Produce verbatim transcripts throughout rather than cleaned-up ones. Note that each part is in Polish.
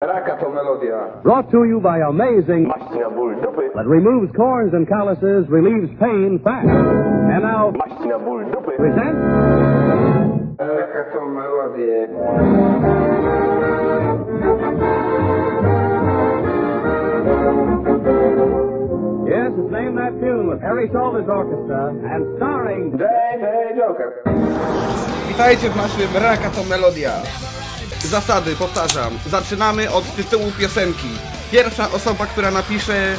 Raka to melodia. Brought to you by Amazing Maść na ból dupy. that removes corns and calluses, relieves pain fast. And now, Maść na ból dupy. present Raka to melodia. Yes, it's named that tune with Harry Salter's orchestra and starring J J Joker. Witajcie w naszym Raka to Melodia. Zasady, powtarzam. Zaczynamy od tytułu piosenki. Pierwsza osoba, która napisze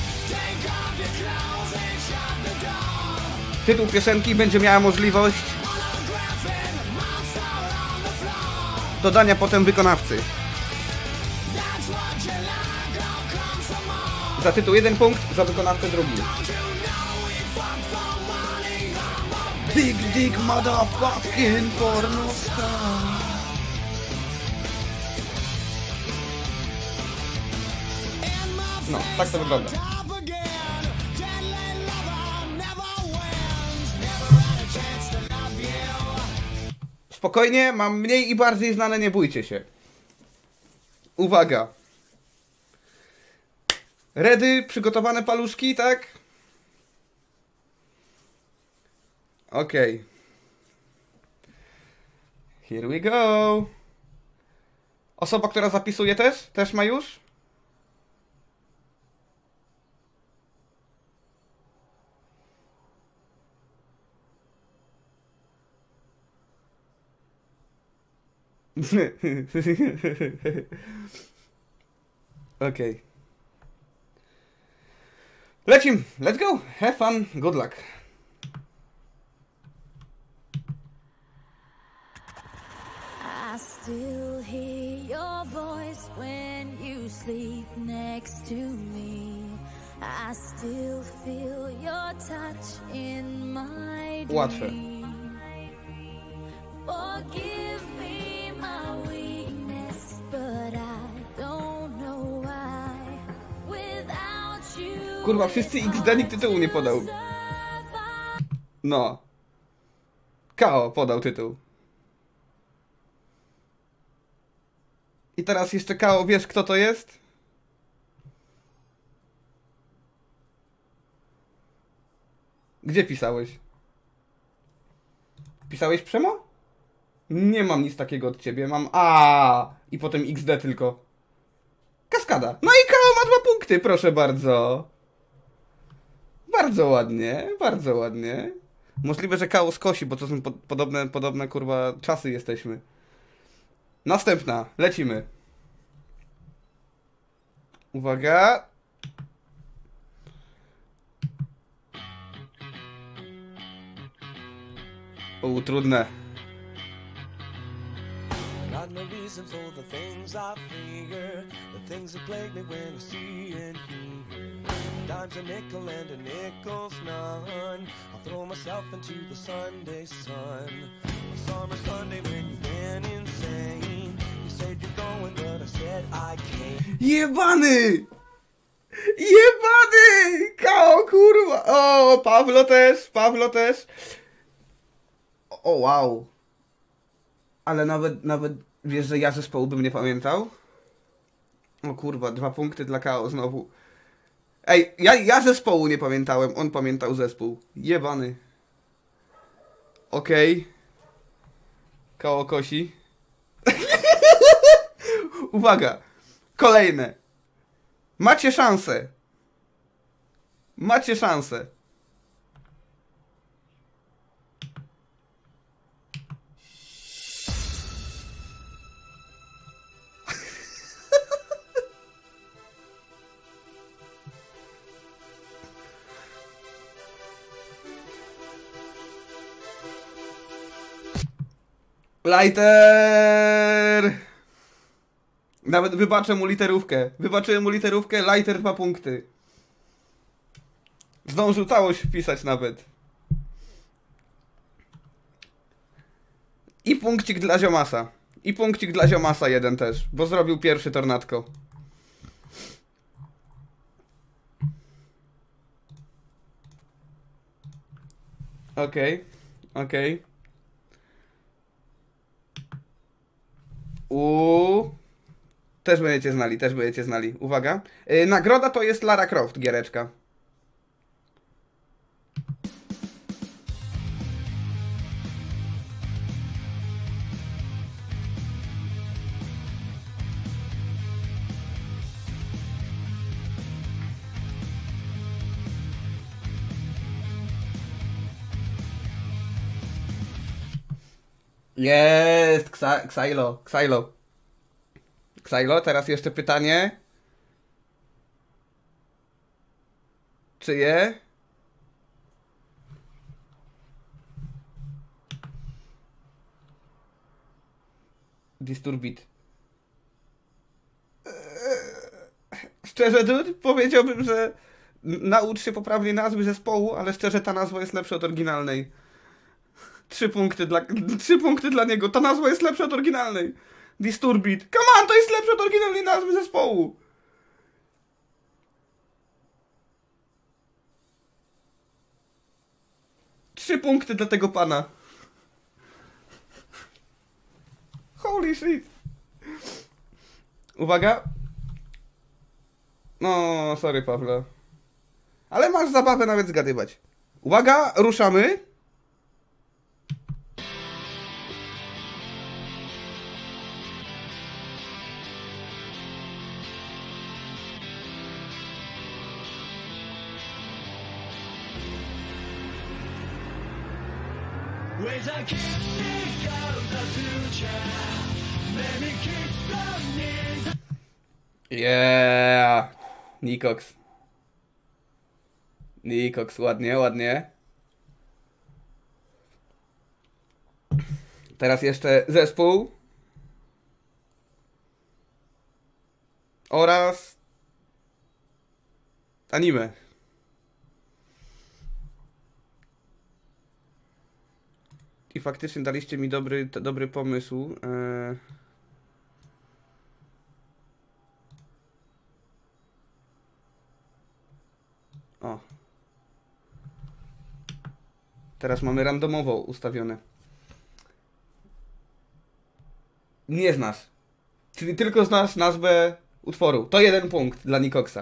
tytuł piosenki, będzie miała możliwość dodania potem wykonawcy. Za tytuł jeden punkt, za wykonawcę drugi. Big dick motherfucking pornostar. No, tak to wygląda. Spokojnie, mam mniej i bardziej znane, nie bójcie się. Uwaga. Ready? Przygotowane paluszki, tak? Okej. Okay. Here we go. Osoba, która zapisuje też? Też ma już? Okej. Okay. Lecim! Let's go! Have fun! Good luck! I still hear your voice when you sleep next to me. I still feel your touch in my Łatwe. dream. Forgive me my weakness, but I don't know why. Without you. Kurwa, wszyscy X D nikt tytułu nie podał. No. K O podał tytuł. I teraz jeszcze K O, wiesz kto to jest? Gdzie pisałeś? Pisałeś Przemo? Nie mam nic takiego od ciebie, mam A i potem X D tylko. Kaskada. No i K O ma dwa punkty, proszę bardzo. Bardzo ładnie, bardzo ładnie. Możliwe, że K O skosi, bo to są po podobne, podobne kurwa czasy jesteśmy. Następna, lecimy. Uwaga. U, trudne. Got no reason for the things I fear, the things that plague me when I see and hear. Dime's a nickel and a nickel's none. I'll throw myself into the Sunday sun. A summer Sunday when you went insane. You said you're going, but I said I can't. Jebany! Jebany! K O, kurwa! O, Pawlo też, Pawlo też. O, wow. Ale nawet, nawet, wiesz, że ja zespołu bym nie pamiętał? O kurwa, dwa punkty dla K O znowu. Ej, ja, ja zespołu nie pamiętałem, on pamiętał zespół. Jebany. Okej. Okay. K O kosi. Uwaga. Kolejne. Macie szansę. Macie szansę. Lighter! Nawet wybaczę mu literówkę. Wybaczyłem mu literówkę, Lighter dwa punkty. Zdążył całość wpisać nawet. I punkcik dla Ziomasa. I punkcik dla Ziomasa jeden też, bo zrobił pierwszy tornadko. Okej, okay, okej. Okay. Uuu. Też będziecie znali, też będziecie znali. Uwaga. Yy, nagroda to jest Lara Croft, giereczka. Jest! Ksa Xylo, Xylo. Xylo, teraz jeszcze pytanie. Czyje? Disturbit. Eee, szczerze, dude, powiedziałbym, że naucz się poprawnie nazwy zespołu, ale szczerze ta nazwa jest lepsza od oryginalnej. Trzy punkty dla, trzy punkty dla niego. Ta nazwa jest lepsza od oryginalnej. Disturbit. Come on, to jest lepsze od oryginalnej nazwy zespołu. Trzy punkty dla tego pana. Holy shit. Uwaga. No, sorry, Pawle. Ale masz zabawę nawet zgadywać. Uwaga, ruszamy. Yeah, Nikox. Nikox, ładnie, ładnie. Teraz jeszcze zespół. Oraz anime. I faktycznie daliście mi dobry, t- dobry pomysł. Eee... O. Teraz mamy randomowo ustawione. Nie znasz. Czyli tylko znasz nazwę utworu. To jeden punkt dla Nikoxa.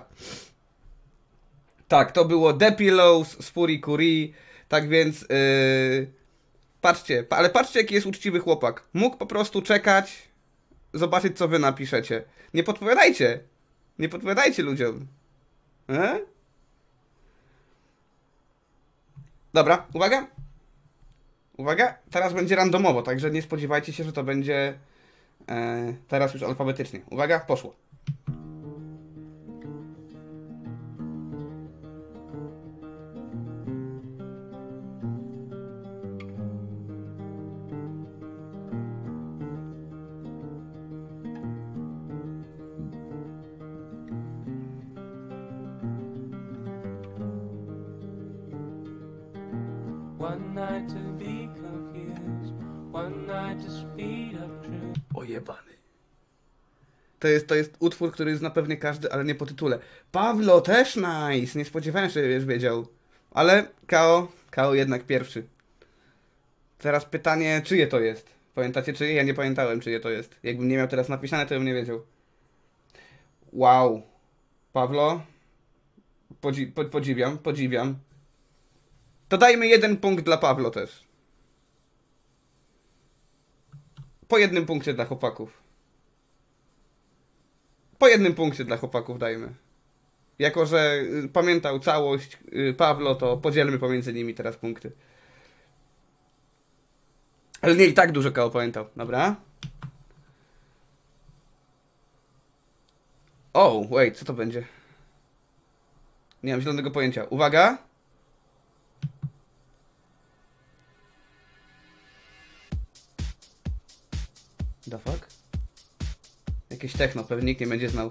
Tak, to było The Pillows z Furikuri. Tak więc... Yy... Patrzcie, ale patrzcie, jaki jest uczciwy chłopak. Mógł po prostu czekać, zobaczyć, co wy napiszecie. Nie podpowiadajcie. Nie podpowiadajcie ludziom. E? Dobra, uwaga. Uwaga, teraz będzie randomowo, także nie spodziewajcie się, że to będzie e, teraz już alfabetycznie. Uwaga, poszło. One night to be confused, one night to speed up truth. Ojebany. To jest, to jest utwór, który zna pewnie każdy, ale nie po tytule. Pawlo, też nice. Nie spodziewałem się, że wiesz, wiedział. Ale Kao, Kao jednak pierwszy. Teraz pytanie, czyje to jest? Pamiętacie czyje? Ja nie pamiętałem, czyje to jest. Jakbym nie miał teraz napisane, to bym nie wiedział. Wow. Pawlo. Podzi po podziwiam, podziwiam. To dajmy jeden punkt dla Pawlo też. Po jednym punkcie dla chłopaków. Po jednym punkcie dla chłopaków dajmy. Jako że y, pamiętał całość y, Pawlo, to podzielmy pomiędzy nimi teraz punkty. Ale nie i tak dużo Kao pamiętał. Dobra. O, wait, co to będzie? Nie mam zielonego pojęcia. Uwaga. The fuck? Jakieś techno, pewnie nikt nie będzie znał.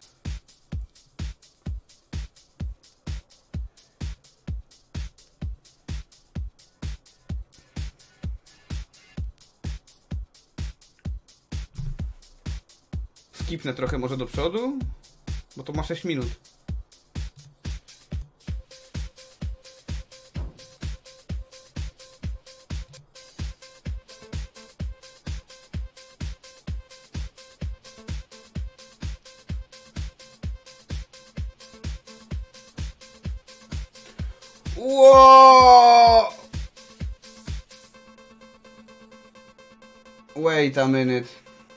Skipnę trochę może do przodu, bo to ma sześć minut. Ło! Wait a minute.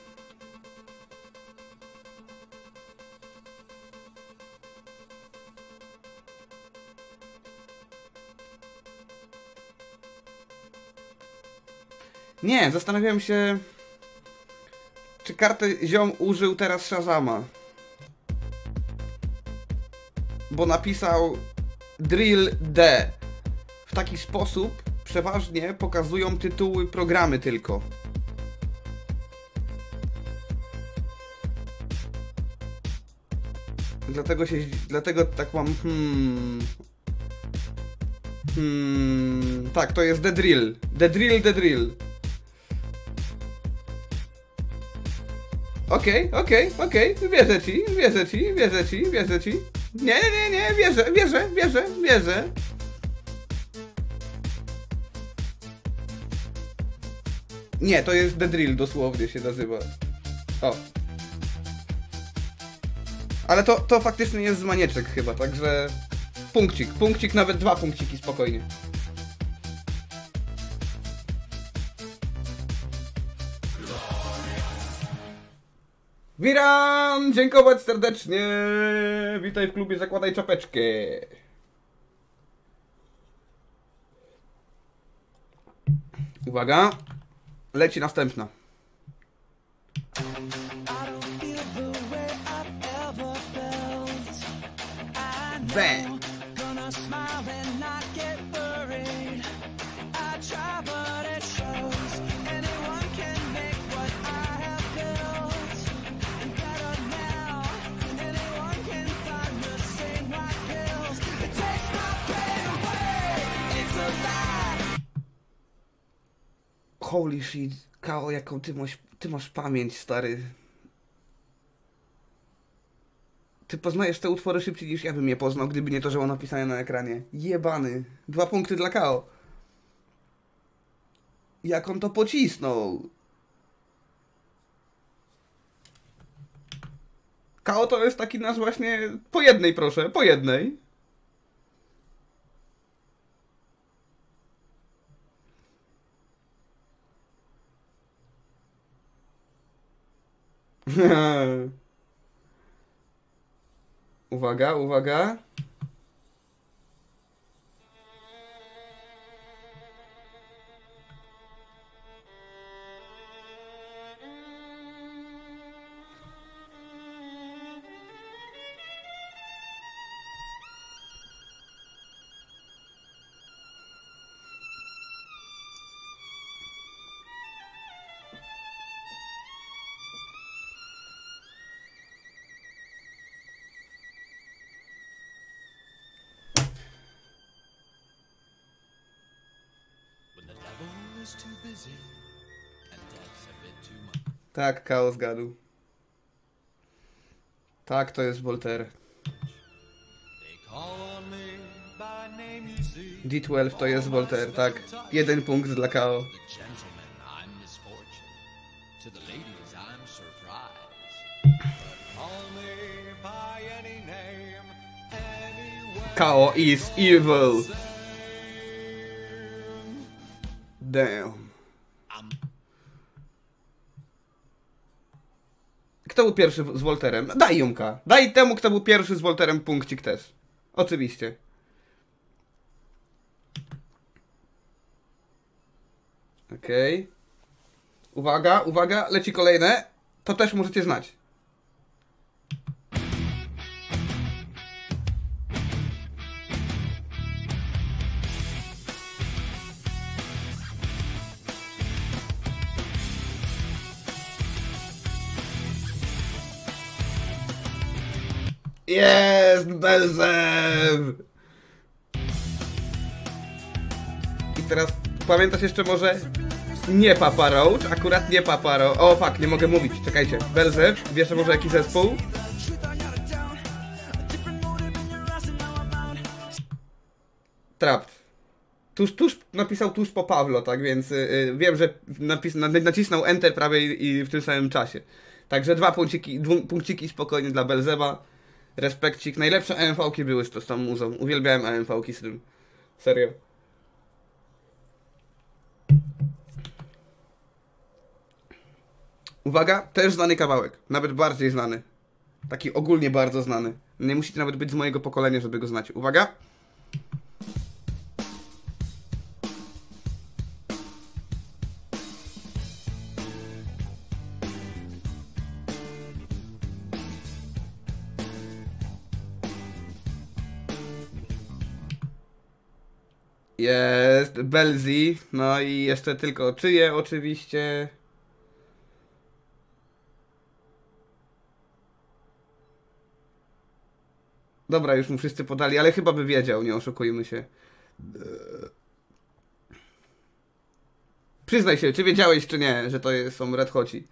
Nie, zastanawiałem się, czy kartę ziom użył teraz Shazama. Bo napisał Drill D. W taki sposób przeważnie pokazują tytuły programy tylko. Dlatego się, dlatego tak mam, hmm... Hmm... Tak, to jest The Drill. The Drill, The Drill. Okej, okay, okej, okay, okej, okay. Wierzę ci, wierzę ci, wierzę ci, wierzę ci. Nie, nie, nie, wierzę, wierzę, wierzę, wierzę. Nie, to jest The Drill, dosłownie się nazywa. O. Ale to, to faktycznie jest z manieczek chyba, także... Punkcik, punkcik, nawet dwa punkciki spokojnie. Wiram! Dziękować serdecznie! Witaj w klubie Zakładaj Czapeczkę. Uwaga! Leci następna. Bang! Holy shit, Kao, jaką ty masz, ty masz pamięć, stary. Ty poznajesz te utwory szybciej niż ja bym je poznał, gdyby nie to, że on napisane na ekranie. Jebany. Dwa punkty dla Kao. Jak on to pocisnął. Kao to jest taki nasz właśnie... Po jednej proszę, po jednej. Uwaga, uwaga. Tak, Kao zgadł. Tak, to jest Voltaire. D dwanaście to jest Voltaire, tak. Jeden punkt dla Kao. Kao is evil. Damn. Kto był pierwszy z Voltairem? Daj Jumka. Daj temu, kto był pierwszy z Voltairem, punkcik też. Oczywiście. Okej. Okay. Uwaga, uwaga, leci kolejne. To też możecie znać. Jest Belzew! I teraz pamiętasz jeszcze może nie Papa Roach, akurat nie Papa Roach. O fuck, nie mogę mówić, czekajcie. Belzew, wiesz może jaki zespół? Trapped. Tuż, tuż napisał tuż po Pawlo, tak więc yy, wiem, że napis, nacisnął Enter prawie i, i w tym samym czasie. Także dwa punkciki, dwu, punkciki spokojnie dla Belzewa. Respekcik. Najlepsze A M V-ki były z, z tą muzą. Uwielbiałem A M V-ki z tym, Serio. Uwaga, też znany kawałek. Nawet bardziej znany. Taki ogólnie bardzo znany. Nie musicie nawet być z mojego pokolenia, żeby go znać. Uwaga. Jest Belzy. No i jeszcze tylko czyje oczywiście. Dobra, już mu wszyscy podali, ale chyba by wiedział, nie oszukujmy się. Przyznaj się, czy wiedziałeś, czy nie, że to są Red Hoci?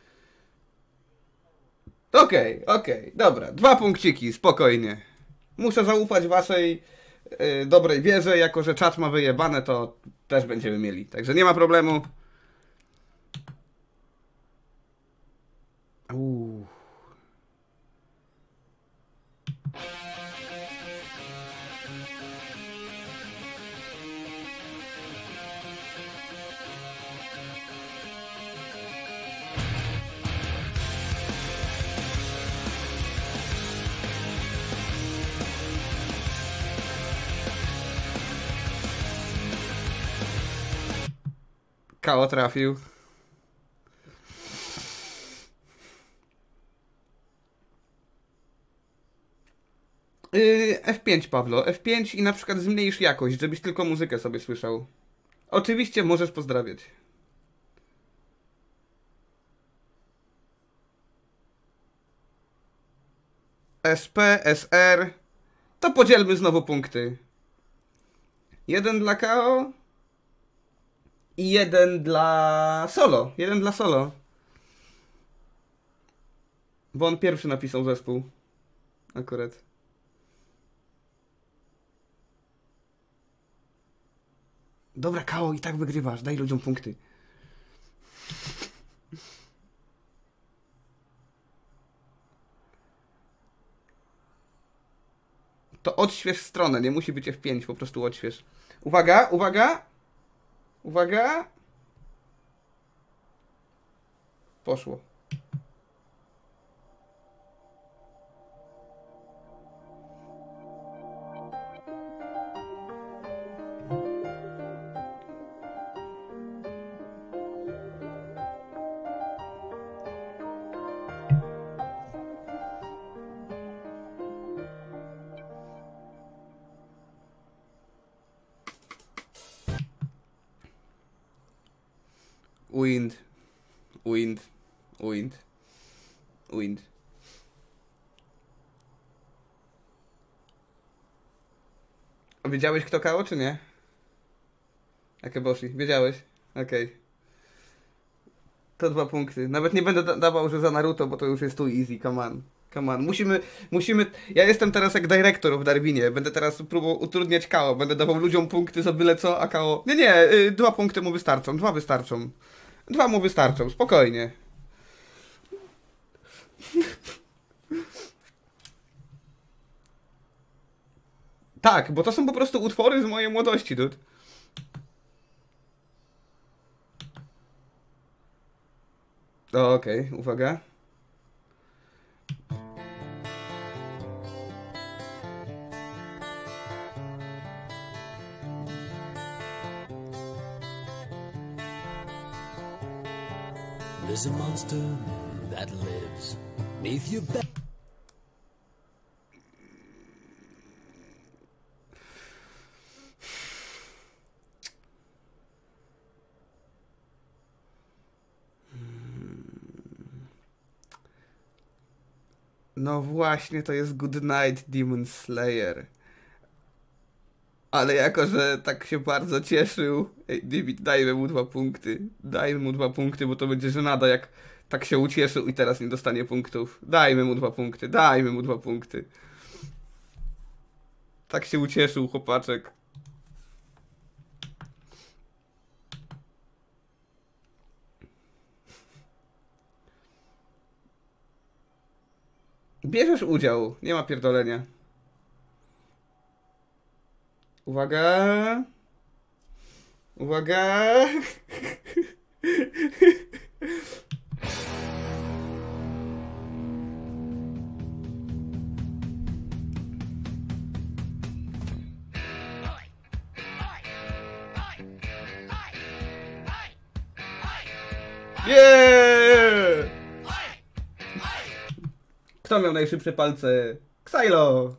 Okej, okay, okej, okay, dobra. Dwa punkciki, spokojnie. Muszę zaufać waszej yy, dobrej wierze, jako że czat ma wyjebane, to też będziemy mieli. Także nie ma problemu. Uuu. K O trafił. Yy, F pięć, Pawlo. F pięć i na przykład zmniejsz jakość, żebyś tylko muzykę sobie słyszał. Oczywiście możesz pozdrawiać. S P, S R. To podzielmy znowu punkty. Jeden dla K O. I jeden dla solo. Jeden dla solo. Bo on pierwszy napisał zespół. Akurat. Dobra, K O, i tak wygrywasz. Daj ludziom punkty. To odśwież stronę. Nie musi być F pięć. Po prostu odśwież. Uwaga, uwaga. Uwaga. Poszło. Wind, wind, wind, wind. A wiedziałeś, kto K O, czy nie? Akeboshi, wiedziałeś? Okej. Okay. To dwa punkty. Nawet nie będę da dawał, że za Naruto, bo to już jest tu easy, come on. Come on. Musimy, musimy... Ja jestem teraz jak dyrektor w Darwinie. Będę teraz próbował utrudniać K O. Będę dawał ludziom punkty za byle co, a K O... Nie, nie, yy, dwa punkty mu wystarczą, dwa wystarczą. Dwa mu wystarczą, spokojnie. Tak, bo to są po prostu utwory z mojej młodości, dude. Okej, okay, uwaga. There's a monster that lives beneath your bed. No właśnie, to jest Good Night Demon Slayer. Ale jako, że tak się bardzo cieszył, ej, David, dajmy mu dwa punkty. Dajmy mu dwa punkty, bo to będzie żenada, jak tak się ucieszył i teraz nie dostanie punktów. Dajmy mu dwa punkty, dajmy mu dwa punkty. Tak się ucieszył chłopaczek. Bierzesz udział, nie ma pierdolenia. Uwaga. Uwaga. Yeah! Kto miał najszybsze palce? Xylo!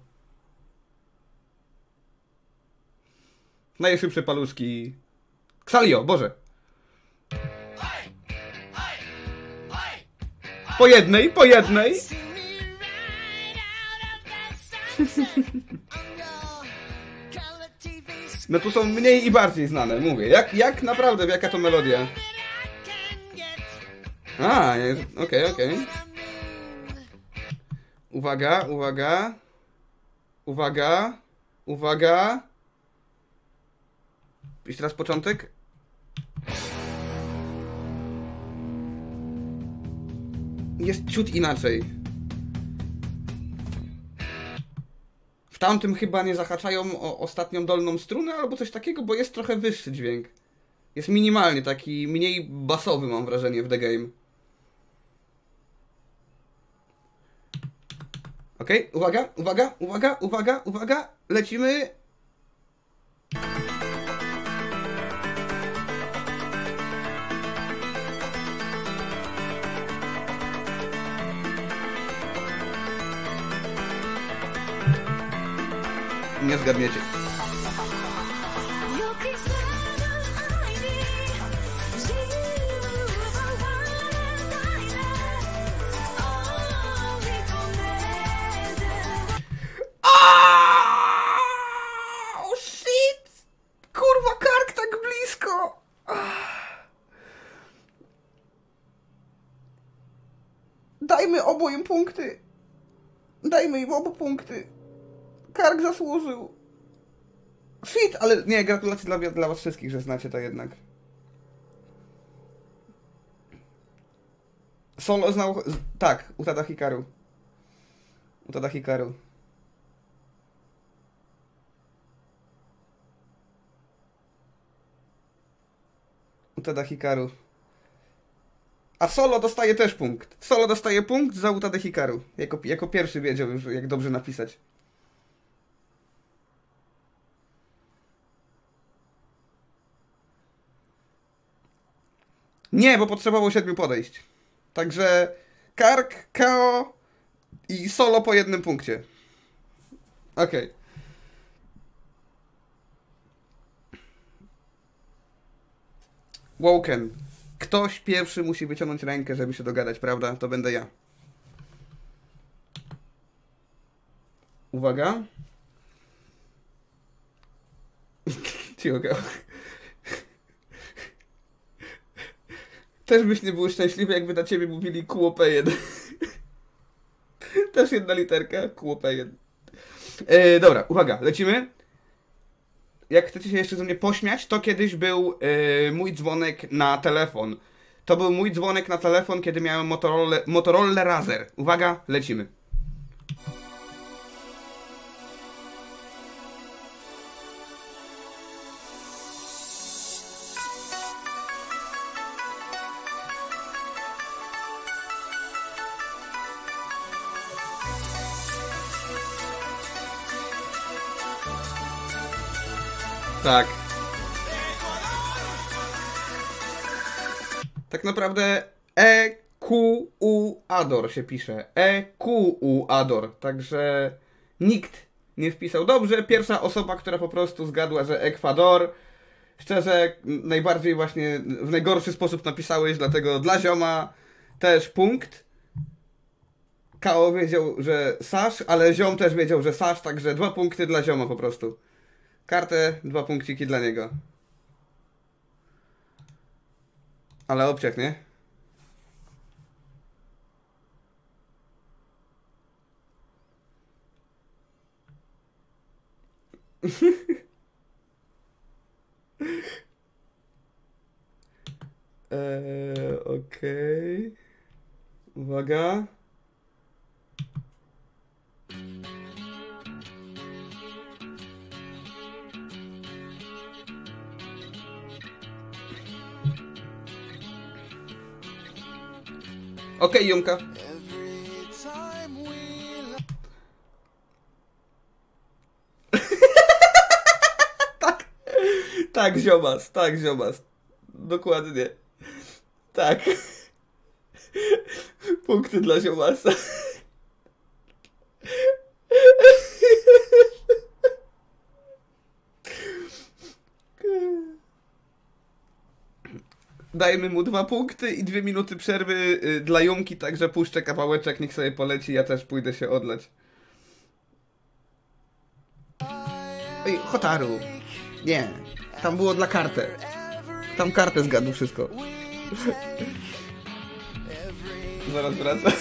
Najszybsze paluszki. Xalio, Boże. Po jednej, po jednej. No tu są mniej i bardziej znane, mówię. Jak, jak naprawdę, jaka to melodia? A, okej, okej. Okay. Uwaga, uwaga. Uwaga. Uwaga. Jeszcze raz początek. Jest ciut inaczej. W tamtym chyba nie zahaczają o ostatnią dolną strunę albo coś takiego, bo jest trochę wyższy dźwięk. Jest minimalnie taki, mniej basowy mam wrażenie w The Game. Okej, okay, uwaga, uwaga, uwaga, uwaga, uwaga, lecimy. Nie zgadniecie. Oh shit! Kurwa, Kark tak blisko! Dajmy obu im punkty. Dajmy im obu punkty. Kark zasłużył. Shit, ale nie, gratulacje dla, dla was wszystkich, że znacie to jednak. Solo znał... Tak, Utada Hikaru. Utada Hikaru. Utada Hikaru. A Solo dostaje też punkt. Solo dostaje punkt za Utadę Hikaru. Jako, jako pierwszy wiedział już, jak dobrze napisać. Nie, bo potrzebował siedmiu podejść. Także Kark, K O i Solo po jednym punkcie. Okej. Okay. Woken. Ktoś pierwszy musi wyciągnąć rękę, żeby się dogadać, prawda? To będę ja. Uwaga. Cicho. Też byś nie był szczęśliwy, jakby na ciebie mówili Q O P jeden. Też jedna literka, Q O P jeden. E, dobra, uwaga, lecimy. Jak chcecie się jeszcze ze mnie pośmiać, to kiedyś był e, mój dzwonek na telefon. To był mój dzwonek na telefon, kiedy miałem Motorola, Motorola Razr. Uwaga, lecimy. Tak. Tak naprawdę E Q U Ador się pisze. E Q U Ador. Także nikt nie wpisał dobrze. Pierwsza osoba, która po prostu zgadła, że Ekwador. Szczerze, najbardziej właśnie w najgorszy sposób napisałeś, dlatego dla zioma też punkt. K O wiedział, że Sasz, ale ziom też wiedział, że Sasz, także dwa punkty dla zioma po prostu. Kartę, dwa punkciki dla niego. Ale obciach, nie? eee, okej. Okay. Uwaga. Okej, Jumka. Tak. Tak, ziomas, tak, ziomas. Dokładnie. Tak. Punkty dla ziomasa. Dajmy mu dwa punkty i dwie minuty przerwy y, dla Jumki, także puszczę kawałeczek, niech sobie poleci, ja też pójdę się odlać. Ej, Hotaru. Nie, tam było dla kartę. Tam kartę zgadł wszystko. Zaraz wracam.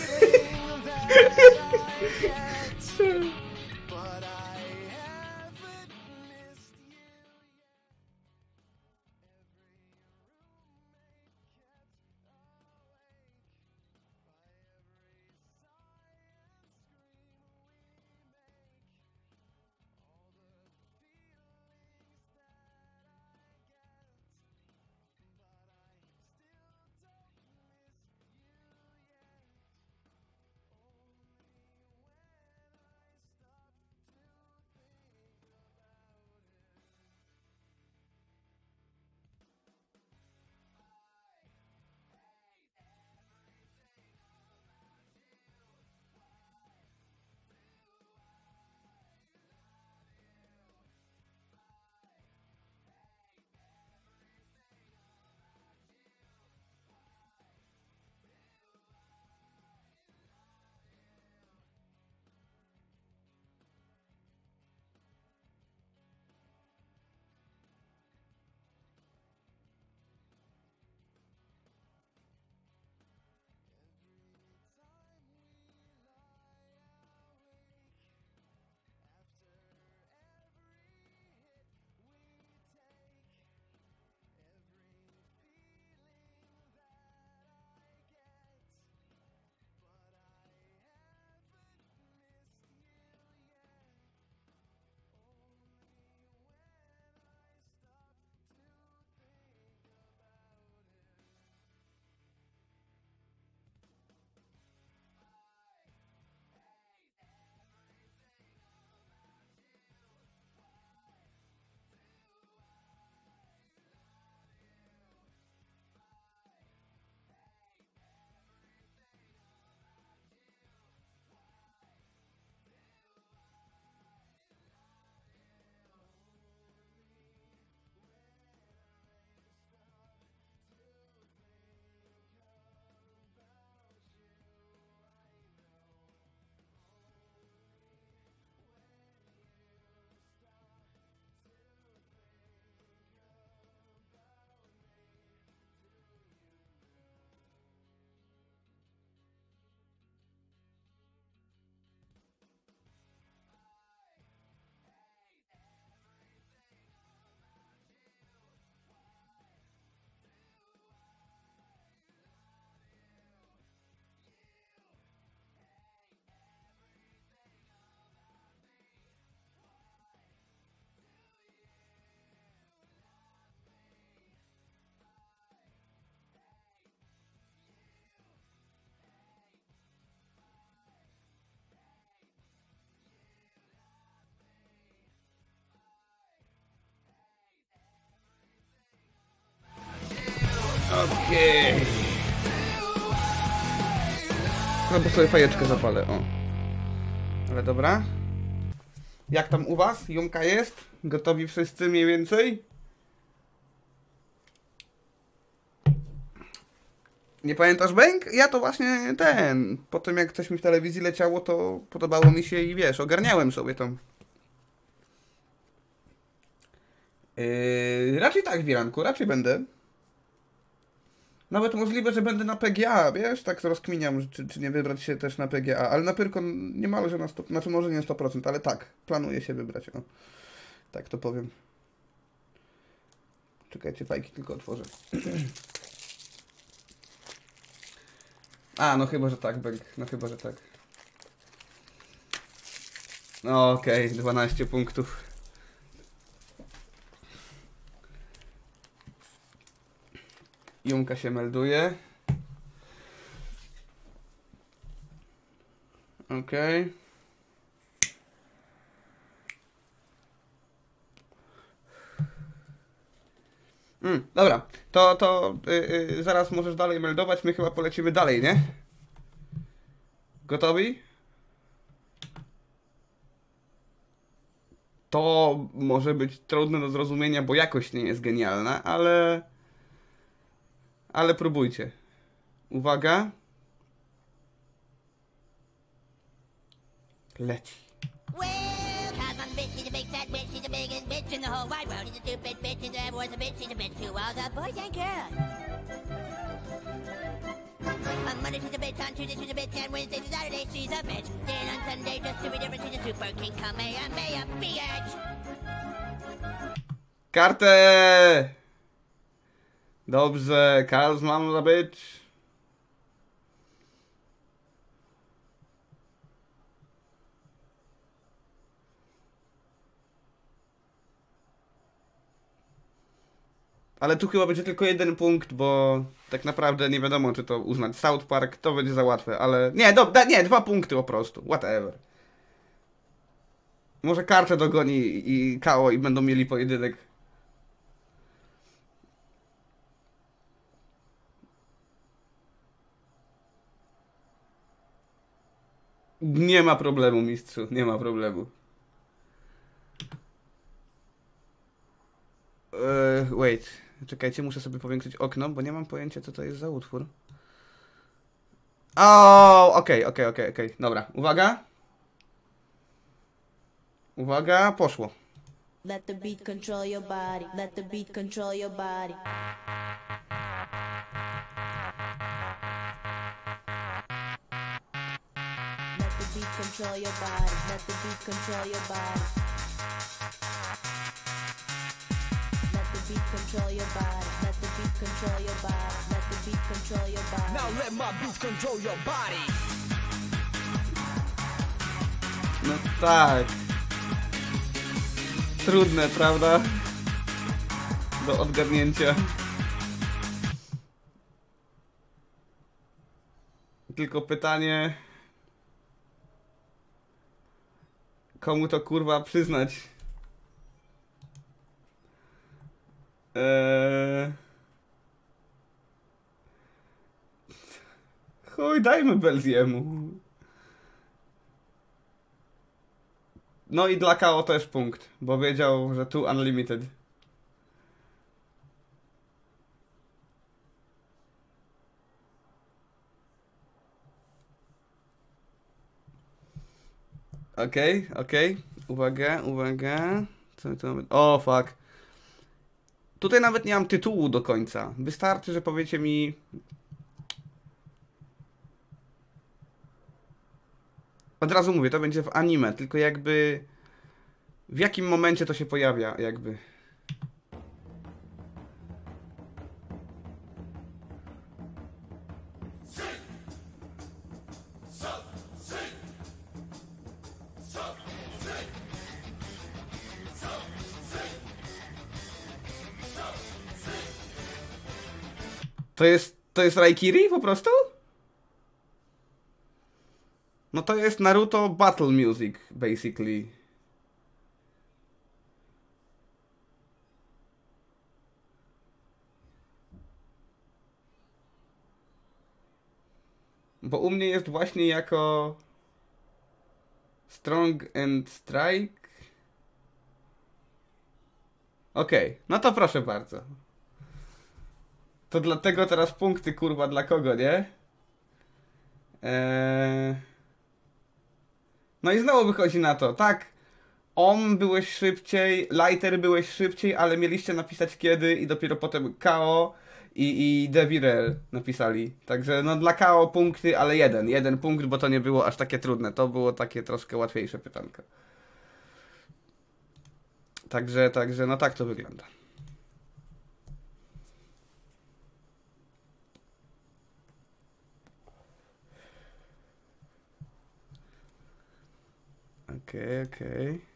Okej. Okay. Albo sobie fajeczkę zapalę, o. Ale dobra. Jak tam u was? Jumka jest? Gotowi wszyscy mniej więcej? Nie pamiętasz, Bęk? Ja to właśnie ten. Po tym jak coś mi w telewizji leciało, to podobało mi się i wiesz, ogarniałem sobie to. Yy, raczej tak, Wiranku, raczej będę. Nawet możliwe, że będę na P G A, wiesz? Tak rozkminiam, czy, czy nie wybrać się też na P G A, ale na Pyrkon niemalże na sto procent, znaczy może nie na sto procent, ale tak, planuję się wybrać, o. Tak to powiem. Czekajcie, fajki tylko otworzę. A, no chyba, że tak, Bęk, no chyba, że tak. No okej, okay, dwanaście punktów. Jumka się melduje. Okej. Mm, dobra, to, to yy, yy, zaraz możesz dalej meldować, my chyba polecimy dalej, nie? Gotowi? To może być trudne do zrozumienia, bo jakość nie jest genialna, ale... Ale próbujcie. Uwaga. Leci. Well, cause I'm the bitch, she's a big fat bitch, she's the biggest bitch in the whole wide world. She's a stupid bitch, she's everyone's a bitch, she's a bitch to all the boys and girls. On Monday she's a bitch, on Tuesday she's a bitch, and Wednesday to Saturday she's a bitch. Then on Sunday, just to be different, she's a super king, Kamehameha, bitch. Kartę! Dobrze, Karl's mam za bitch. Ale tu chyba będzie tylko jeden punkt, bo tak naprawdę nie wiadomo, czy to uznać. South Park to będzie za łatwe, ale... Nie, do, da, nie, dwa punkty po prostu. Whatever. Może kartę dogoni i K O i będą mieli pojedynek. Nie ma problemu, mistrzu, nie ma problemu. Eee, wait, czekajcie, muszę sobie powiększyć okno, bo nie mam pojęcia, co to jest za utwór. O, okej, okej, okej, okej, dobra, uwaga. Uwaga, poszło. Let the beat control your body. Let the beat control your body. Let the beat control your body. Let the beat control your body. Let the beat control your body. Let the beat control your body. Let the beat control your body. Now let my beats control your body. No tak. Trudne, prawda? Do odgadnięcia. Tylko pytanie... Komu to kurwa przyznać? Eee... Chuj, dajmy Belziemu. No i dla K O też punkt, bo wiedział, że tu Unlimited. Okej, okay, okej. Okay. Uwaga, uwaga. Co to mamy? O, fuck. Tutaj nawet nie mam tytułu do końca. Wystarczy, że powiecie mi... Od razu mówię, to będzie w anime, tylko jakby... W jakim momencie to się pojawia, jakby... To jest... To jest Raikiri po prostu? No to jest Naruto Battle Music, basically. Bo u mnie jest właśnie jako Strong and Strike. Okej, okay, no to proszę bardzo. To dlatego teraz punkty, kurwa, dla kogo, nie? Eee... No i znowu wychodzi na to, tak, Om byłeś szybciej, Lighter byłeś szybciej, ale mieliście napisać kiedy i dopiero potem K O i, i Devirel napisali. Także no dla K O punkty, ale jeden, jeden punkt, bo to nie było aż takie trudne, to było takie troszkę łatwiejsze pytanko. Także, także no tak to wygląda. Okej, okay, okej. Okay.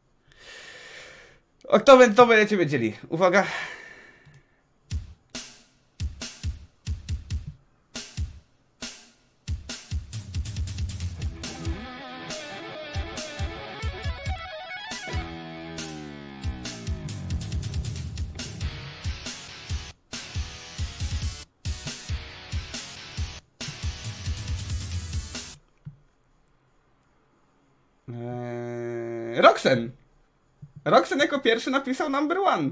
O, kto, kto będziecie wiedzieli? Uwaga. Roxen. Roxen jako pierwszy napisał number one.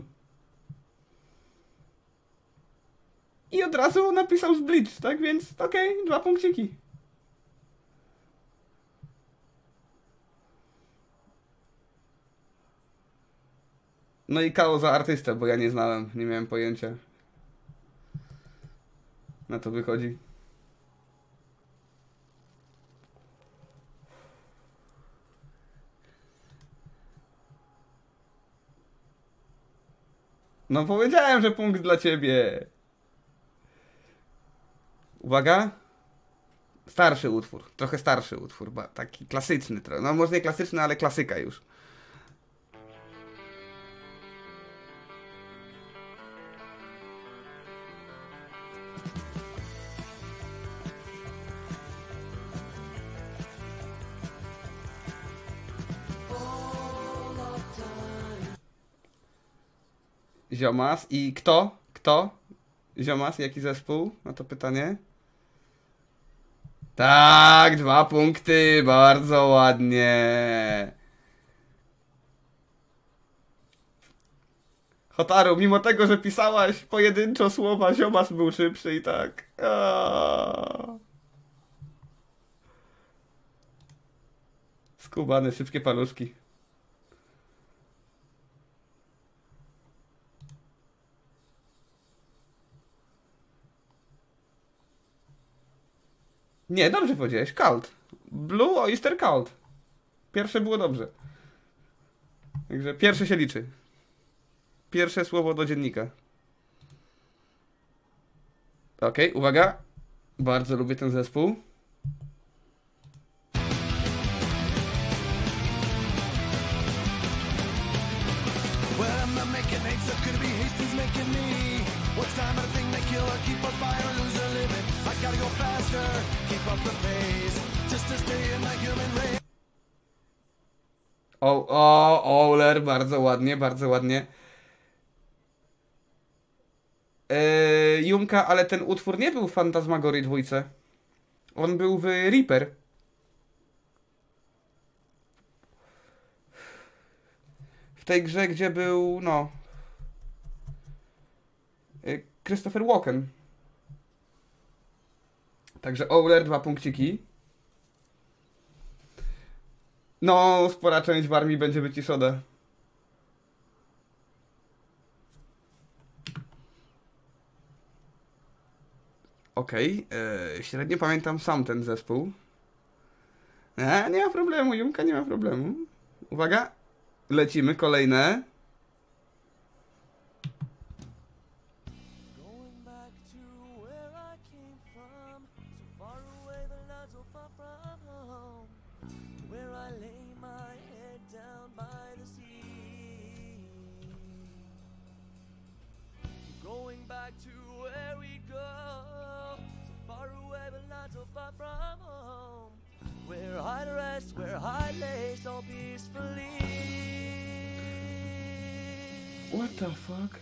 I od razu napisał z Bleach, tak więc okej, okay, dwa punkciki. No i K O za artystę, bo ja nie znałem, nie miałem pojęcia. Na to wychodzi. No powiedziałem, że punkt dla ciebie. Uwaga. Starszy utwór, trochę starszy utwór, ba, taki klasyczny trochę. No może nie klasyczny, ale klasyka już. Ziomas i kto? Kto? Ziomas, jaki zespół? Na to pytanie. Tak, dwa punkty, bardzo ładnie. Hotaru, mimo tego, że pisałaś pojedynczo słowa, Ziomas był szybszy i tak. Aaaa. Skubany, szybkie paluszki. Nie, dobrze powiedziałeś. Cult. Blue Oyster Cult. Pierwsze było dobrze. Także pierwsze się liczy. Pierwsze słowo do dziennika. Okej, okay, uwaga. Bardzo lubię ten zespół. O, o, Oler, bardzo ładnie, bardzo ładnie. Eee, Jumka, ale ten utwór nie był w Phantasmagorii dwójce. On był w Reaper. W tej grze, gdzie był, no... Christopher Walken. Także Oler, dwa punkciki. No, spora część w armii będzie wyciszona. Okej, okay. Średnio pamiętam sam ten zespół. E, nie ma problemu, Jumka, nie ma problemu. Uwaga, lecimy, kolejne. What the fuck?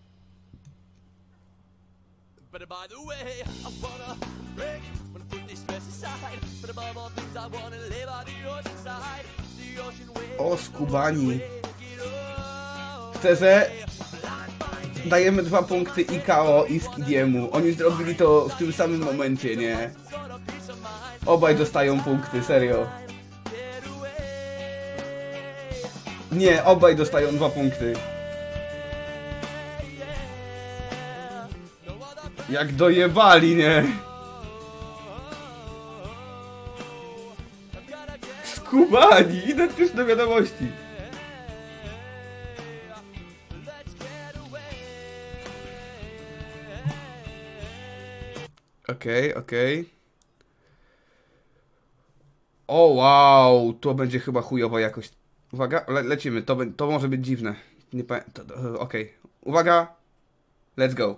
But by the way, I wanna break, wanna put this stress aside. But above all things, I wanna live on the ocean side. The ocean wave. O, skubani. Szczerze, dajemy dwa punkty i K O i Skidiemu. Oni zrobili to w tym samym momencie, nie? Obaj dostają punkty, serio. Nie, obaj dostają dwa punkty. Jak dojebali, nie? Skubani, identyczne wiadomości. Okej, okay, okej. Okay. O wow, to będzie chyba chujowa jakość. Uwaga, le lecimy, to, to może być dziwne. Nie pamiętam. Okej, okay. Uwaga, let's go.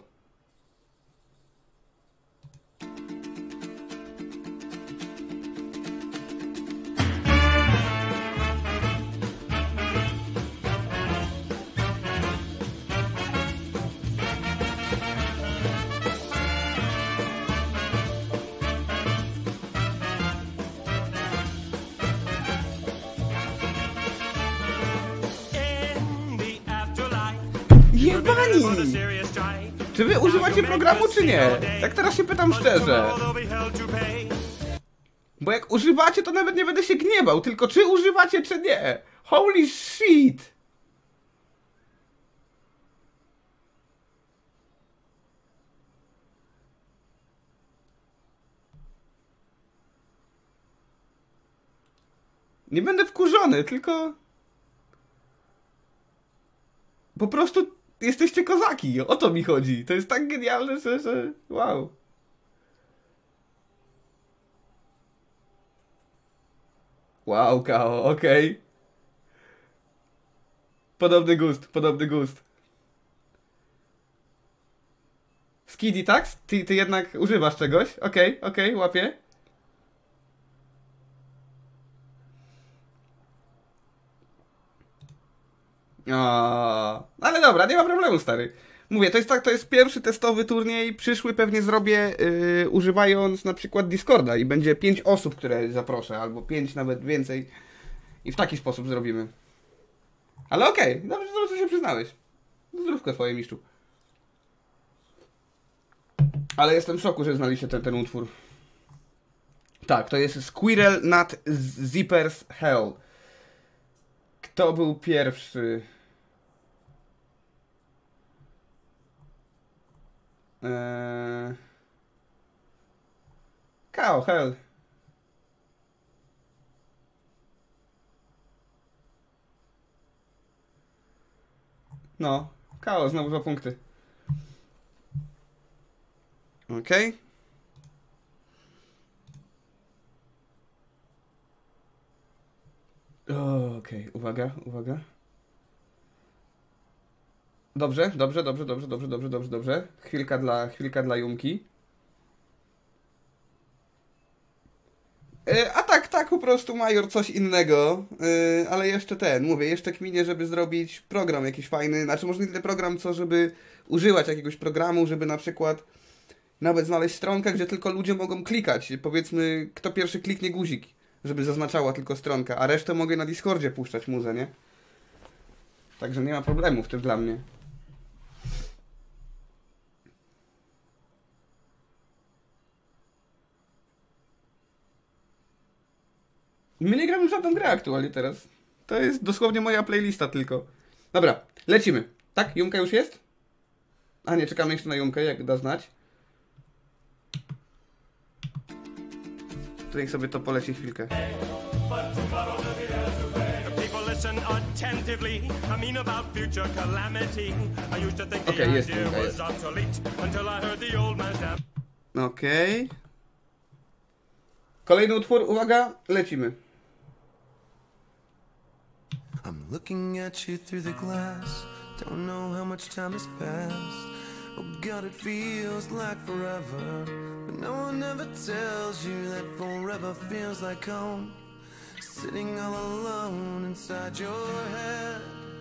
Jebani! Czy wy używacie programu, czy nie? Tak teraz się pytam szczerze. Bo jak używacie, to nawet nie będę się gniewał, tylko czy używacie, czy nie. Holy shit! Nie będę wkurzony, tylko... Po prostu jesteście kozaki, o to mi chodzi. To jest tak genialne, że... że... Wow. Wow, Kao, okej. Okay. Podobny gust, podobny gust. Skiddy, tak? Ty, ty jednak używasz czegoś? Okej, okay, okej, okay, łapię. O, ale dobra, nie ma problemu, stary. Mówię, to jest tak, to jest pierwszy testowy turniej. Przyszły pewnie zrobię yy, używając na przykład Discorda i będzie pięć osób, które zaproszę, albo pięć nawet więcej. I w taki sposób zrobimy. Ale okej, okay, dobrze, dobrze się przyznałeś. Zdrówko twoje, mistrzu. Ale jestem w szoku, że znaliście ten, ten utwór. Tak, to jest Squirrel Nut Zipper's Hell. Kto był pierwszy? Eee... Kao, hell. No, Kao, znowu dwa punkty. Okej. Okay. Okej, okay. uwaga, uwaga. Dobrze, dobrze, dobrze, dobrze, dobrze, dobrze, dobrze, dobrze. Chwilka dla, chwilka dla Jumki. Yy, a tak, tak, po prostu Major coś innego. Yy, ale jeszcze ten, mówię, jeszcze kminie, żeby zrobić program jakiś fajny. Znaczy może nie tyle program, co żeby używać jakiegoś programu, żeby na przykład nawet znaleźć stronkę, gdzie tylko ludzie mogą klikać. Powiedzmy, kto pierwszy kliknie guzik, żeby zaznaczała tylko stronkę, a resztę mogę na Discordzie puszczać muzę, nie? Także nie ma problemu w tym dla mnie. My nie gramy w żadną grę aktualnie teraz. To jest dosłownie moja playlista tylko. Dobra, lecimy. Tak? Jumka już jest? A nie, czekamy jeszcze na Jumkę, jak da znać. To niech sobie to poleci chwilkę. Okej, jest Jumka, jest. Okej. Okay. Kolejny utwór, uwaga, lecimy. I'm looking at you through the glass. Don't know how much time has passed. Oh God, it feels like forever. But no one ever tells you that forever feels like home. Sitting all alone inside your head.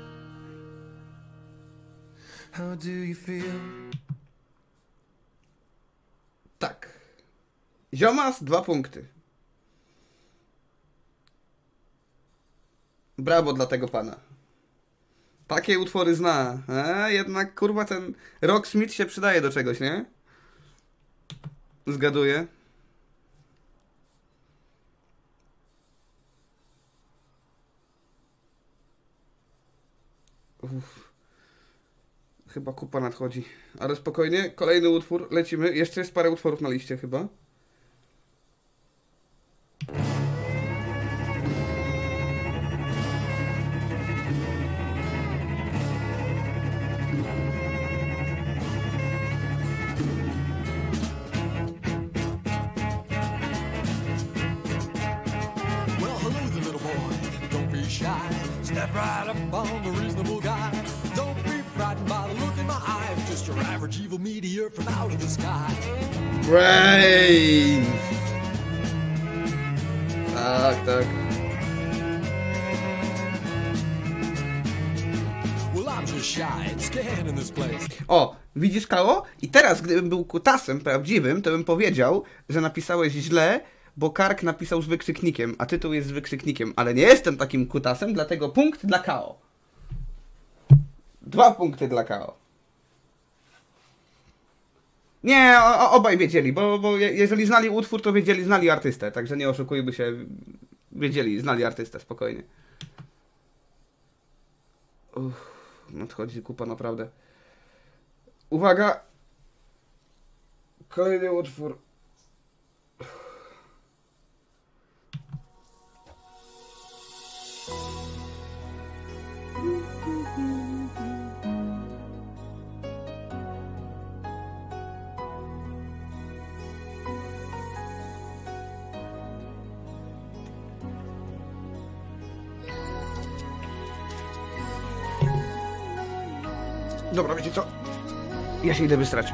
How do you feel? Tak. Ziomas, dwa punkty. Brawo dla tego pana. Takie utwory zna. A jednak kurwa ten Rocksmith się przydaje do czegoś, nie? Zgaduję. Uff. Chyba kupa nadchodzi. Ale spokojnie, kolejny utwór, lecimy. Jeszcze jest parę utworów na liście chyba. Step right up on the reasonable guy. Don't be frightened by the look in my eye. Just your average evil meteor from out of the sky. Brain! Tak, tak. Well, I'm just shy and scared in this place. O, widzisz, Kao? I teraz, gdybym był kutasem prawdziwym, to bym powiedział, że napisałeś źle, bo Kark napisał z wykrzyknikiem, a tytuł jest z wykrzyknikiem, ale nie jestem takim kutasem, dlatego punkt dla Kao. Dwa punkty dla K O. Nie, o, o, obaj wiedzieli, bo, bo je- jeżeli znali utwór, to wiedzieli, znali artystę, także nie oszukujmy się, wiedzieli, znali artystę, spokojnie. Uff, nadchodzi kupa, naprawdę. Uwaga! Kolejny utwór. Dobra, wiecie co? Ja się idę wystrać.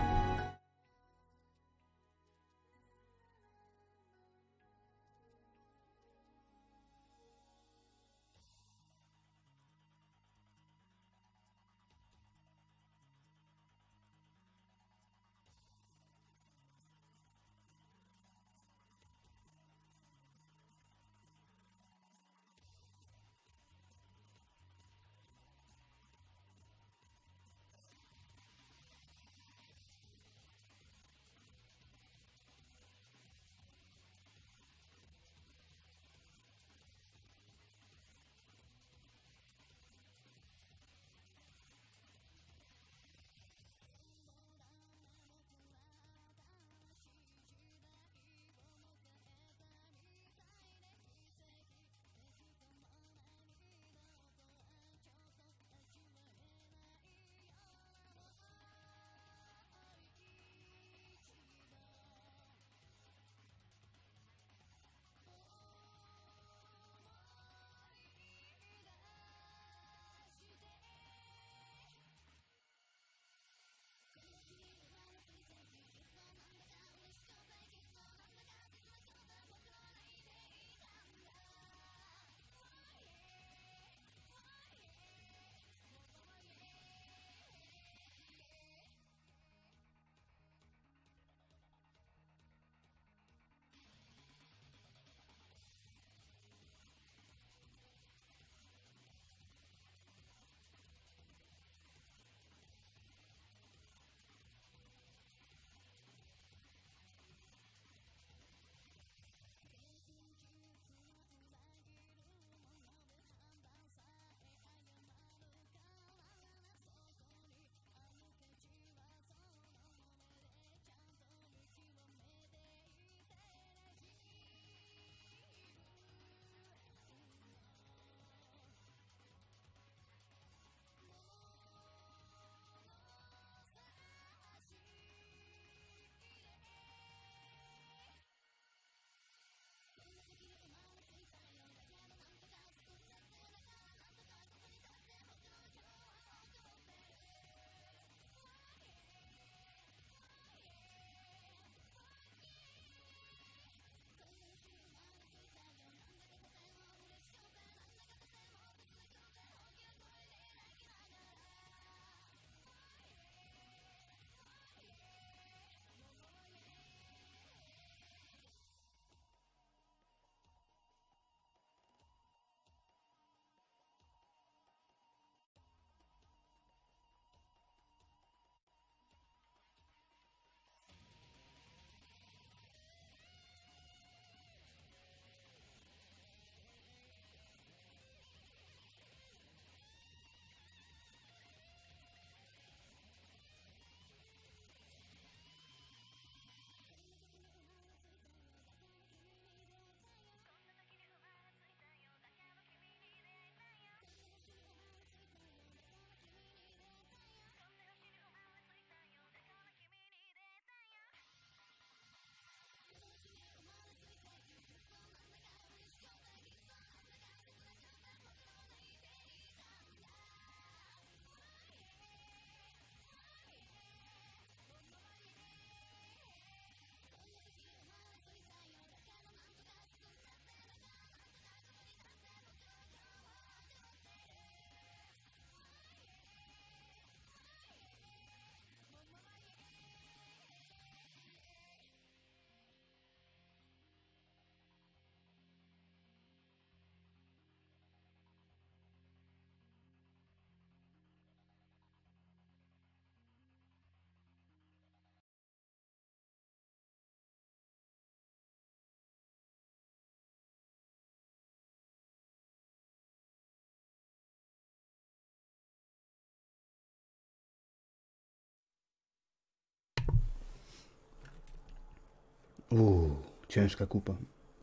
Uuu, ciężka kupa.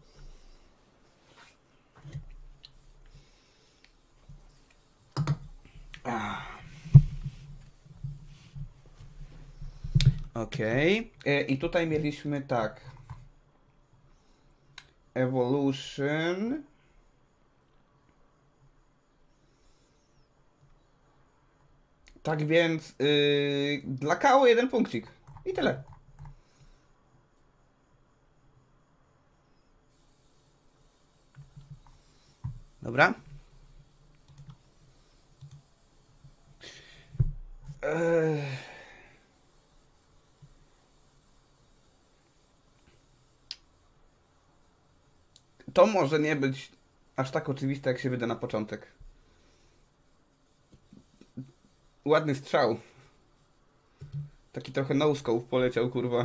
Okej. Okay. I tutaj mieliśmy tak. Evolution. Tak więc yy, dla K O jeden punkcik. I tyle. Dobra. Eee... To może nie być aż tak oczywiste, jak się wyda na początek. Ładny strzał. Taki trochę no-scope poleciał, kurwa.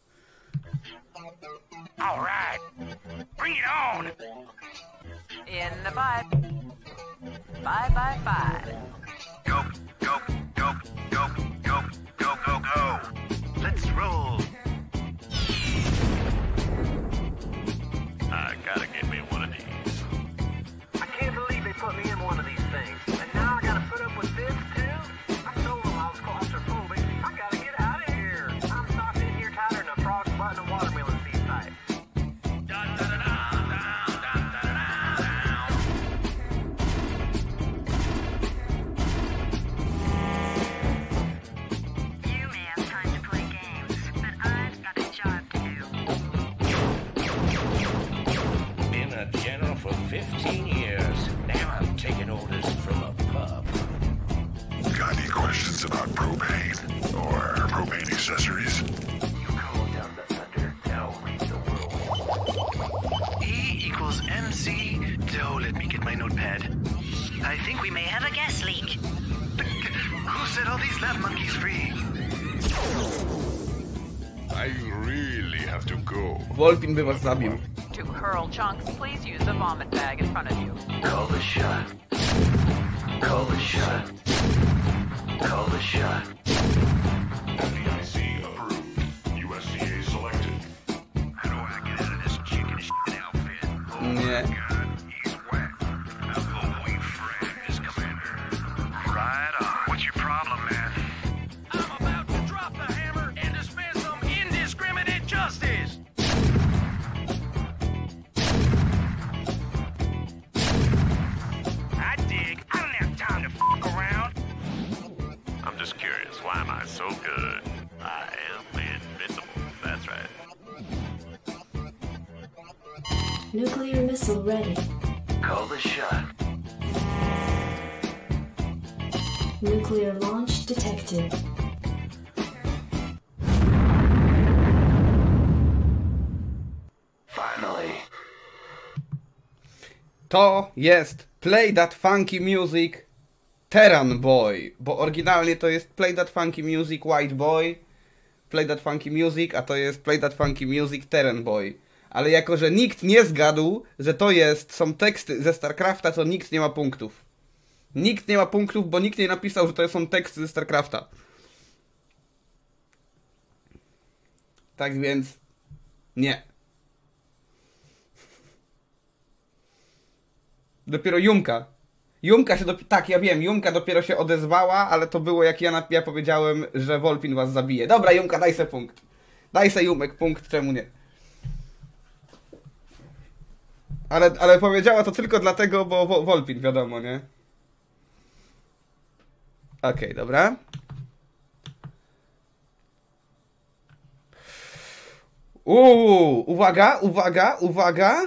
All right. Bring it on. In the five. Five by five. Go, go, go, go, go, go, go, go. Let's roll. I gotta get me one of these. I can't believe they put me in one of these things. And now I gotta put up with this too? I told them I was claustrophobic. I gotta get out of here. I'm stuck in here tighter than a frog button and watermelon seed pipe. You may have time to play games, but I've got a job to do. Been a general for fifteen years. Now I'm taking orders from a pub. Got any questions about propane or propane accessories? You call down the thunder, now read the world. E equals M C. Oh, let me get my notepad. I think we may have a gas leak. Who set all these lab monkeys free? I really have to go. Volpin by was zabił. To hurl chunks, please use the vomit bag in front of you. Call the shot. Call the shot. Call the shot. F D I C approved. U S D A selected. How do I get out of this chicken shit outfit? Oh Nie. my god, he's wet. I'll go wait for his commander. Right on. What's your problem, man? I'm about to drop the hammer and dispense some indiscriminate justice. I dig. I don't have time to fuck around. I'm just curious, why am I so good? I am invincible. That's right. Nuclear missile ready. Call the shot. Nuclear launch detected. Finally. To jest Play That Funky Music Terran Boy, bo oryginalnie to jest Play That Funky Music White Boy, Play That Funky Music, a to jest Play That Funky Music Terran Boy. Ale jako, że nikt nie zgadł, że to jest, są teksty ze StarCrafta, to nikt nie ma punktów. Nikt nie ma punktów, bo nikt nie napisał, że to są teksty ze StarCrafta. Tak więc nie. Dopiero Jumka. Jumka się dopiero... Tak, ja wiem, Jumka dopiero się odezwała, ale to było jak ja, na... ja powiedziałem, że Volpin was zabije. Dobra, Jumka, daj se punkt. Daj se Jumek punkt, czemu nie? Ale, ale powiedziała to tylko dlatego, bo Wo- Volpin, wiadomo, nie? Okej, okay, dobra. Uuu, uwaga, uwaga, uwaga.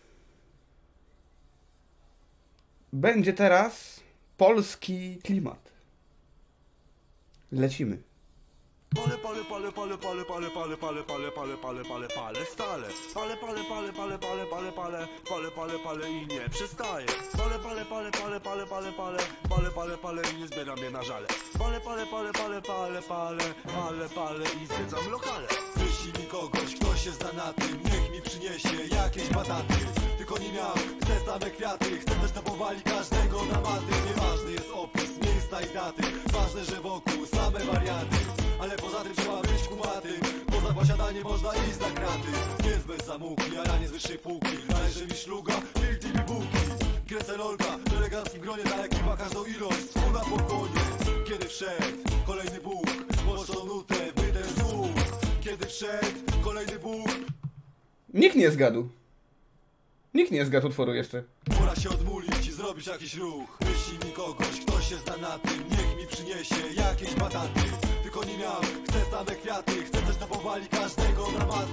Będzie teraz polski klimat. Lecimy. Pale, pale, pale, pale, pale, pale, pale, pale, pale, pale, pale, pale, pale, stale. Pale, pale, pale, pale, pale, pale, pale, pale, pale, pale i nie przestaje. Pale, pale, pale, pale, pale, pale, pale, pale, pale, pale i nie zbieram je na żale. Pale, pale, pale, pale, pale, pale, pale, pale i zwiedzam lokale. Wyślij mi kogoś, kto się zna na tym, niech mi przyniesie jakieś bataty. Tylko nie miał, chcę same kwiaty, chcę też napowali każdego na maty. Nieważny jest opis, miejsca i daty, ważne, że wokół same wariaty. Ale poza tym trzeba być kumaty, poza posiadanie można iść za kraty. Nie jest bez zamuki, a ja nie z wyższej półki. Należy mi szluga, filtry i bułki. Kręcę lolka, w eleganckim gronie. Ta ekipa każdą ilość, wspólna pokłonie. Kiedy wszedł kolejny Bóg, mocną nutę, wydech słów. Kiedy wszedł kolejny Bóg. Nikt nie zgadł. Nikt nie zgadł utworu jeszcze. Pora się odmulić i zrobić jakiś ruch. Wyślij mi kogoś, ktoś się zna na tym. Niech mi przyniesie jakieś bataty. Tylko nie miał, chcę same kwiaty. Chcę coś, co powali każdego dramaty.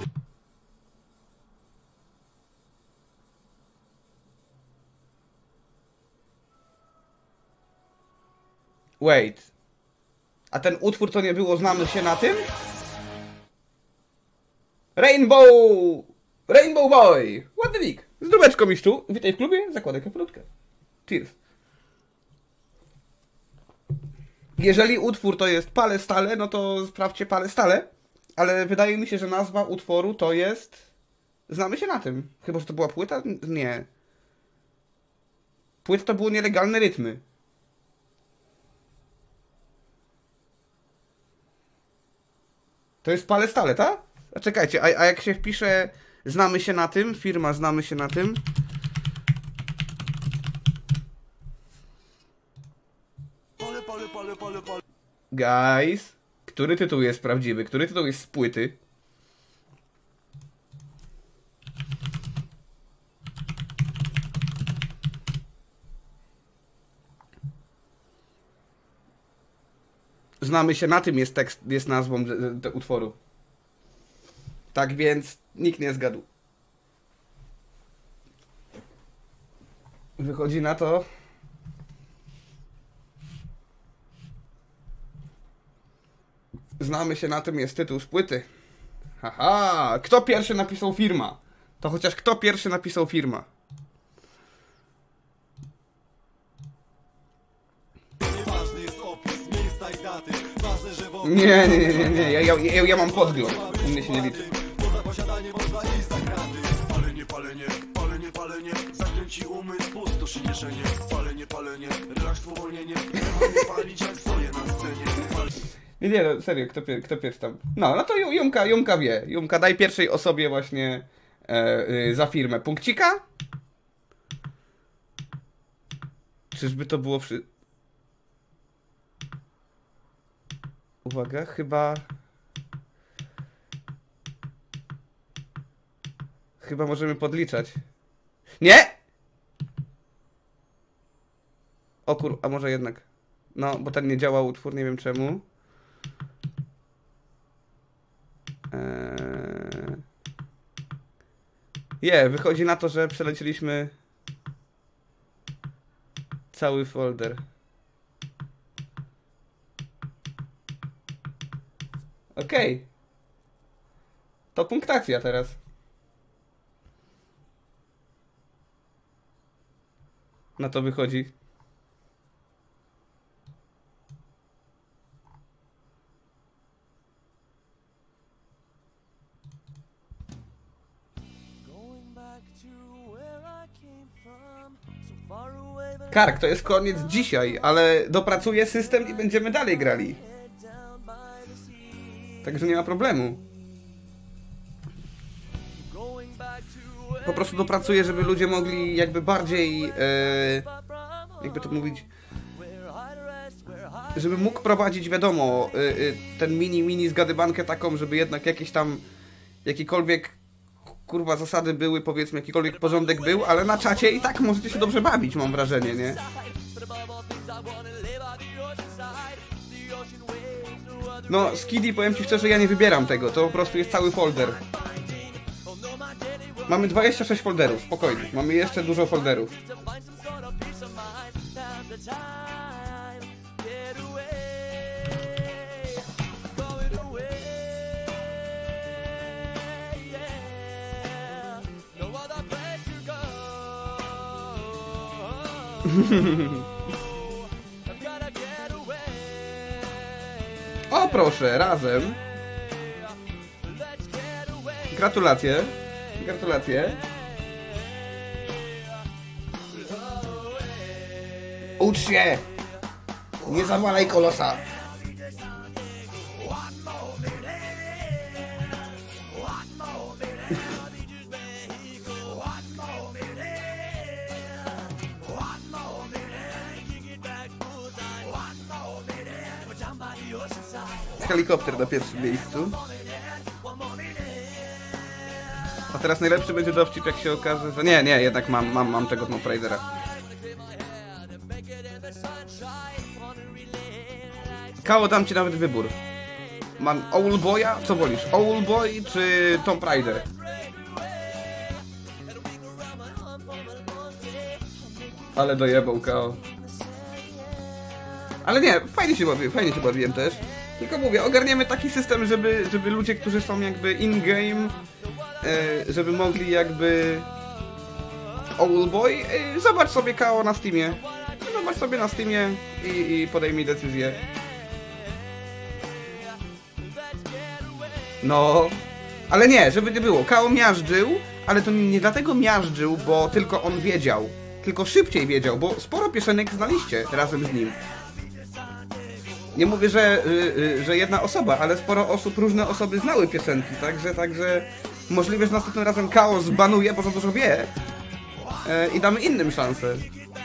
Wait. A ten utwór to nie było Znamy się na tym? Rainbow! Rainbow Boy! What the dick? Zdróweczko, mistrzu. Witaj w klubie, zakładaj kapelutkę. Cheers. Jeżeli utwór to jest Pale Stale, no to sprawdźcie Pale Stale. Ale wydaje mi się, że nazwa utworu to jest... Znamy się na tym. Chyba, że to była płyta? Nie. Płyta to były nielegalne rytmy. To jest Pale Stale, tak? A czekajcie, a, a jak się wpisze Znamy się na tym, firma Znamy się na tym. Guys, który tytuł jest prawdziwy? Który tytuł jest z płyty? Znamy się na tym jest tekst, jest nazwą tego utworu. Tak więc nikt nie zgadł. Wychodzi na to... Znamy się na tym jest tytuł z płyty. Haha! Kto pierwszy napisał firma? To chociaż kto pierwszy napisał firma? Nie, nie, nie, nie, nie. Ja, ja, ja, ja mam podgląd. U mnie się nie liczy. Palenie, palenie, palenie, palenie. Zakręci umysł, pustoszy kieszenie. Palenie, palenie, relaks, powolnienie. Nie palić jak stoję na scenie. Nie, nie, no, serio, kto, pier kto pierwszy tam? No, no to Jumka, Jumka wie. Jumka, daj pierwszej osobie właśnie e, y, za firmę punkcika. Czyżby to było przy... Uwaga, chyba... Chyba możemy podliczać. Nie! O kur... A może jednak... No, bo ten nie działał utwór, nie wiem czemu. Eee... Je, wychodzi na to, że przelecieliśmy cały folder. Okej. Okay. To punktacja teraz. Na to wychodzi. Kark, to jest koniec dzisiaj, ale dopracuję system i będziemy dalej grali. Także nie ma problemu. Po prostu dopracuję, żeby ludzie mogli jakby bardziej, e, jakby to mówić, żeby mógł prowadzić, wiadomo, e, e, ten mini, mini zgadybankę taką, żeby jednak jakieś tam, jakikolwiek, kurwa, zasady były, powiedzmy, jakikolwiek porządek był, ale na czacie i tak możecie się dobrze bawić, mam wrażenie, nie? No, Skiddy, powiem ci szczerze, ja nie wybieram tego, to po prostu jest cały folder. Mamy dwadzieścia sześć folderów, spokojnie, mamy jeszcze dużo folderów. O proszę, razem. Gratulacje. Gratulacje. Ucz się! Nie zawalaj kolosa. Helikopter na pierwszym miejscu. A teraz najlepszy będzie dowcip, jak się okaże, że... Nie, nie, jednak mam, mam, mam tego Tomb Raidera. Kało, dam ci nawet wybór. Mam Owlboya? Co wolisz? Owlboy czy Tomb Raider? Ale dojebał Kao. Ale nie, fajnie się bawiłem, fajnie się bawiłem też. Tylko mówię, ogarniemy taki system, żeby, żeby ludzie, którzy są jakby in-game, e, żeby mogli jakby... Owlboy, e, zobacz sobie Kao na Steamie. Zobacz sobie na Steamie i, i podejmij decyzję. No, ale nie, żeby nie było. Kao miażdżył, ale to nie dlatego miażdżył, bo tylko on wiedział. Tylko szybciej wiedział, bo sporo piosenek znaliście razem z nim. Nie mówię, że, yy, że jedna osoba, ale sporo osób, różne osoby znały piosenki, także, także możliwe, że następnym razem Kao zbanuje, bo za dużo wie. Yy, I damy innym szansę.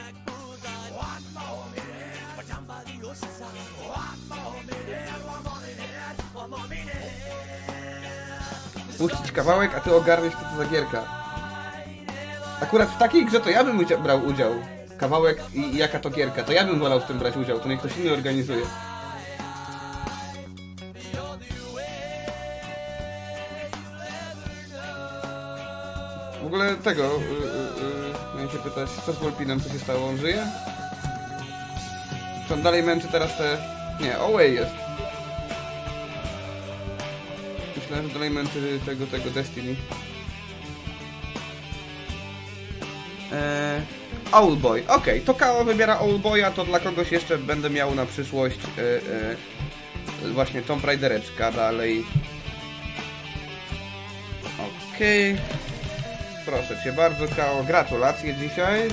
Puścić kawałek, a ty ogarniesz, co to za gierka. Akurat w takiej grze to ja bym udzia brał udział. Kawałek i, i jaka to gierka. To ja bym wolał w tym brać udział, to niech ktoś inny organizuje. W ogóle tego... Yy, yy, miałem się pytać, co z Volpinem, co się stało? On żyje? Czy on dalej męczy teraz te... Nie, Away jest. Myślałem, że dalej męczy tego, tego Destiny. Eee, Owlboy. Okej, okay, to Kao wybiera Owlboya, to dla kogoś jeszcze będę miał na przyszłość e, e, właśnie Tomb Raidereczka dalej. Okej. Okay. Proszę cię bardzo, Kao, gratulacje dzisiaj.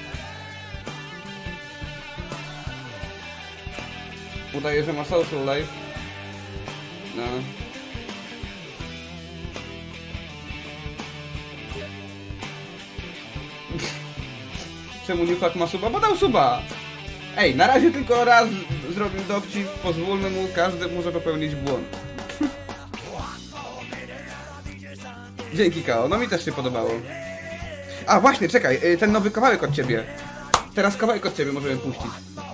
Udaje, że ma social life. No. Czemu Newhawk ma suba? Bo dał suba! Ej, na razie tylko raz zrobił dowcip, pozwólmy mu, każdy może popełnić błąd. Dzięki Kao, no mi też się podobało. A właśnie, czekaj, ten nowy kawałek od ciebie. Teraz kawałek od ciebie możemy puścić.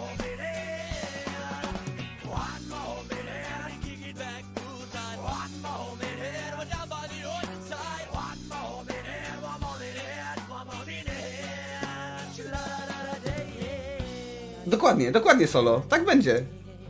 Dokładnie, dokładnie solo. Tak będzie.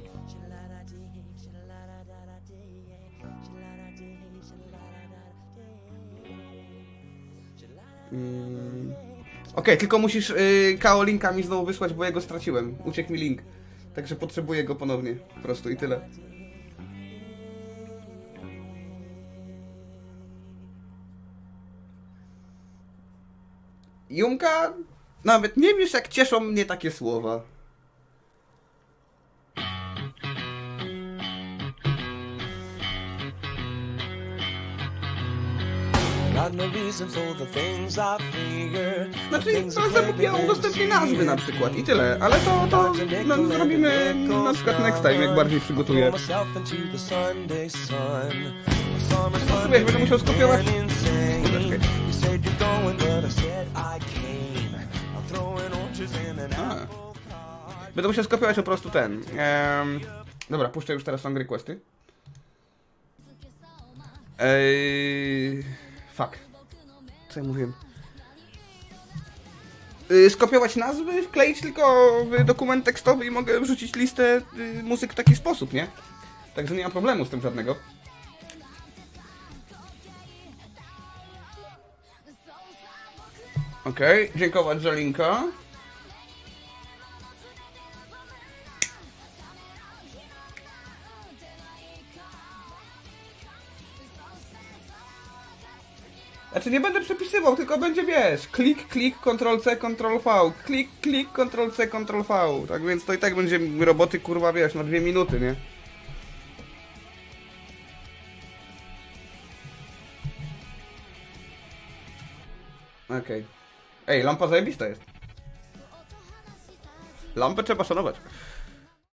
Mm. Okej, okay, tylko musisz yy, Kao linka mi znowu wysłać, bo ja go straciłem. Uciekł mi link. Także potrzebuję go ponownie. Po prostu i tyle. Jumka, nawet nie wiesz, jak cieszą mnie takie słowa. Znaczy, to ja udostępnię nazwy na przykład i tyle, ale to, to no, zrobimy na przykład next time, jak bardziej przygotuję. No sobie, będę musiał skopiować. A. Będę musiał skopiować po prostu ten. Ehm, dobra, puszczę już teraz song requesty. Eee, fuck. Co ja mówiłem? Yy, skopiować nazwy, wkleić tylko w dokument tekstowy i mogę wrzucić listę yy, muzyk w taki sposób, nie? Także nie mam problemu z tym żadnego. Okej, okay, dziękować za linka. Znaczy nie będę przepisywał, tylko będzie, wiesz, klik, klik, kontrol C, kontrol V, klik, klik, kontrol C, kontrol V. Tak więc to i tak będzie roboty, kurwa, wiesz, na dwie minuty, nie? Okej. Okay. Ej, lampa zajebista jest. Lampę trzeba szanować.